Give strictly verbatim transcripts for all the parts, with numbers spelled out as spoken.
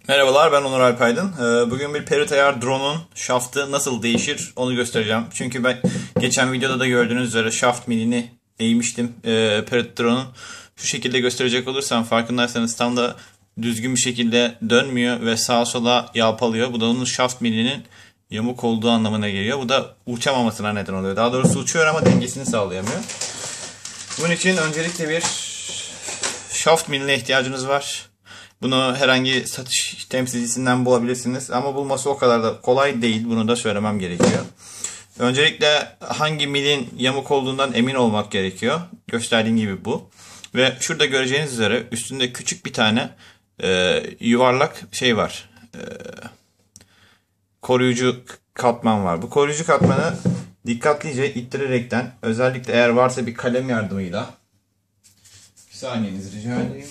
Merhabalar, ben Onur Alpaydın. Ee, Bugün bir Perit Ayar drone'un şaftı nasıl değişir onu göstereceğim. Çünkü ben geçen videoda da gördüğünüz üzere şaft milini eğmiştim. Ee, Perit drone'un şu şekilde gösterecek olursam, farkındaysanız tam da düzgün bir şekilde dönmüyor ve sağa sola yalpalıyor. Bu da onun şaft milinin yamuk olduğu anlamına geliyor. Bu da uçamamasına neden oluyor. Daha doğrusu uçuyor ama dengesini sağlayamıyor. Bunun için öncelikle bir şaft miline ihtiyacınız var. Bunu herhangi satış temsilcisinden bulabilirsiniz ama bulması o kadar da kolay değil. Bunu da söylemem gerekiyor. Öncelikle hangi milin yamuk olduğundan emin olmak gerekiyor. Gösterdiğim gibi bu. Ve şurada göreceğiniz üzere üstünde küçük bir tane e, yuvarlak şey var. E, koruyucu katman var. Bu koruyucu katmanı dikkatlice ittirerekten, özellikle eğer varsa bir kalem yardımıyla, bir saniyenizi rica edeyim.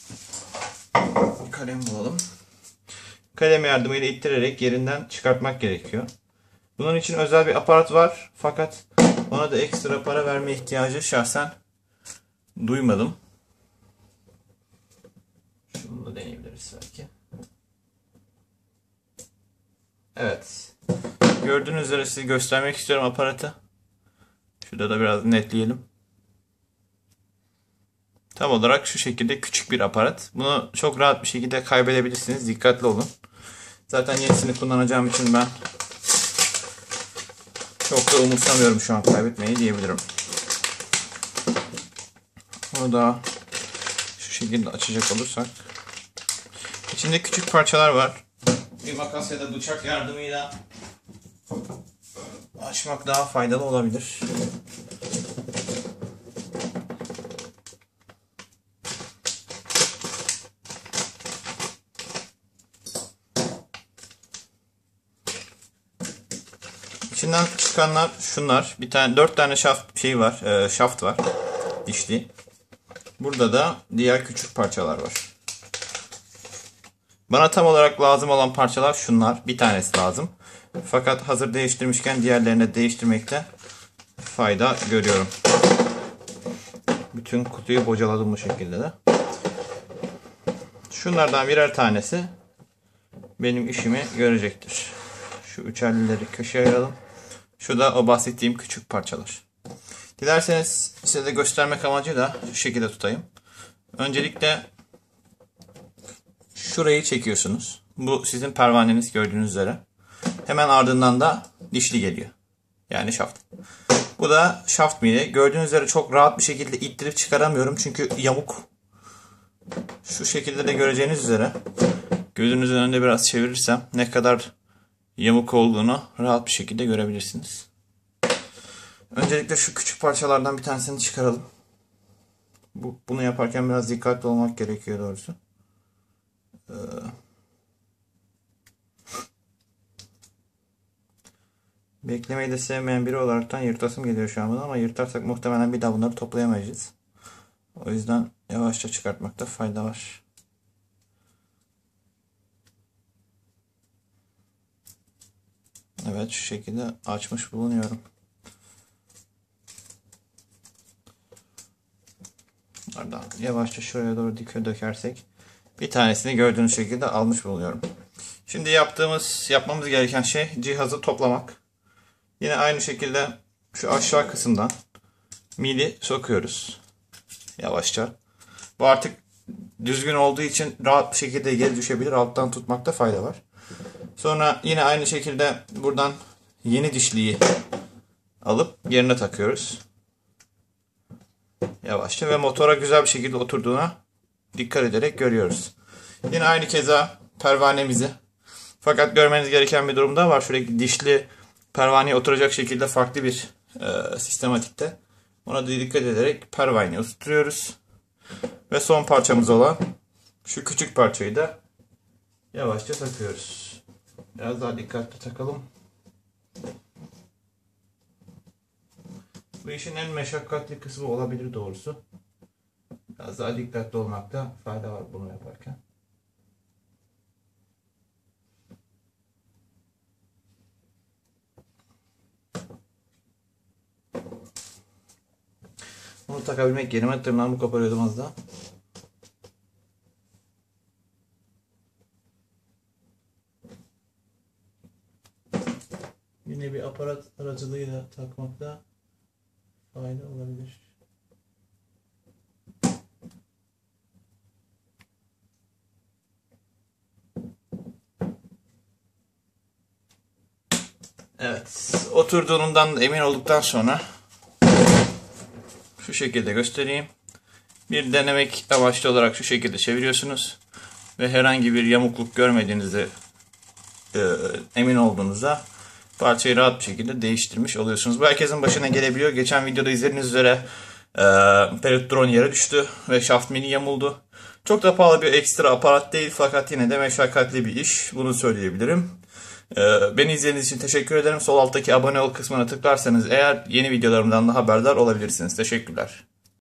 Kalem bulalım. Kalem yardımıyla ittirerek yerinden çıkartmak gerekiyor. Bunun için özel bir aparat var. Fakat ona da ekstra para verme ihtiyacı şahsen duymadım. Şunu da deneyebiliriz belki. Evet. Gördüğünüz üzere size göstermek istiyorum aparatı. Şurada da biraz netleyelim. Tam olarak şu şekilde küçük bir aparat. Bunu çok rahat bir şekilde kaybedebilirsiniz. Dikkatli olun. Zaten yenisini kullanacağım için ben çok da umursamıyorum şu an kaybetmeyi diyebilirim. Bunu da şu şekilde açacak olursak. İçinde küçük parçalar var. Bir makas ya da bıçak yardımıyla açmak daha faydalı olabilir. İçinden çıkanlar şunlar. Bir tane dört tane şaft şey var, e, şaft var. Dişli. Burada da diğer küçük parçalar var. Bana tam olarak lazım olan parçalar şunlar. Bir tanesi lazım. Fakat hazır değiştirmişken diğerlerini de değiştirmekte fayda görüyorum. Bütün kutuyu bocaladım bu şekilde de. Şunlardan birer tanesi benim işimi görecektir. Şu üçerlileri köşeye ayıralım. Şu da o bahsettiğim küçük parçalar. Dilerseniz size de göstermek amacıyla şu şekilde tutayım. Öncelikle şurayı çekiyorsunuz. Bu sizin pervaneniz, gördüğünüz üzere. Hemen ardından da dişli geliyor. Yani şaft. Bu da şaft mili. Gördüğünüz üzere çok rahat bir şekilde ittirip çıkaramıyorum çünkü yamuk. Şu şekilde de göreceğiniz üzere gözünüzün önünde biraz çevirirsem ne kadar yamuk olduğunu rahat bir şekilde görebilirsiniz. Öncelikle şu küçük parçalardan bir tanesini çıkaralım. Bu, bunu yaparken biraz dikkatli olmak gerekiyor doğrusu. Ee, beklemeyi de sevmeyen biri olaraktan yırtasım geliyor şu an bunu, ama yırtarsak muhtemelen bir daha bunları toplayamayacağız. O yüzden yavaşça çıkartmakta fayda var. Evet, şu şekilde açmış bulunuyorum. Oradan yavaşça şuraya doğru dikey dökersek bir tanesini gördüğünüz şekilde almış bulunuyorum. Şimdi yaptığımız, yapmamız gereken şey cihazı toplamak. Yine aynı şekilde şu aşağı kısımdan mili sokuyoruz. Yavaşça. Bu artık düzgün olduğu için rahat bir şekilde geri düşebilir. Alttan tutmakta fayda var. Sonra yine aynı şekilde buradan yeni dişliyi alıp yerine takıyoruz. Yavaşça ve motora güzel bir şekilde oturduğuna dikkat ederek görüyoruz. Yine aynı keza pervanemizi. Fakat görmeniz gereken bir durum da var. Şuradaki dişli pervaneye oturacak şekilde farklı bir e, sistematikte. Ona da dikkat ederek pervaneyi oturtuyoruz. Ve son parçamız olan şu küçük parçayı da yavaşça takıyoruz. Biraz daha dikkatli takalım. Bu işin en meşakkatli kısmı olabilir doğrusu. Biraz daha dikkatli olmakta fayda var bunu yaparken. Bunu takabilmek yerime tırnağımı koparıyordum az daha. yine bir aparat aracılığıyla takmakta fayda olabilir. Evet, oturduğundan emin olduktan sonra şu şekilde göstereyim. Bir denemek amaçlı olarak şu şekilde çeviriyorsunuz ve herhangi bir yamukluk görmediğinizde e, emin olduğunuzda parçayı rahat bir şekilde değiştirmiş oluyorsunuz. Bu herkesin başına gelebiliyor. Geçen videoda izlediğiniz üzere e, Perit Drone yere düştü ve şaft mini yamuldu. Çok da pahalı bir ekstra aparat değil fakat yine de meşakkatli bir iş. Bunu söyleyebilirim. E, beni izlediğiniz için teşekkür ederim. Sol alttaki abone ol kısmına tıklarsanız eğer yeni videolarımdan da haberdar olabilirsiniz. Teşekkürler.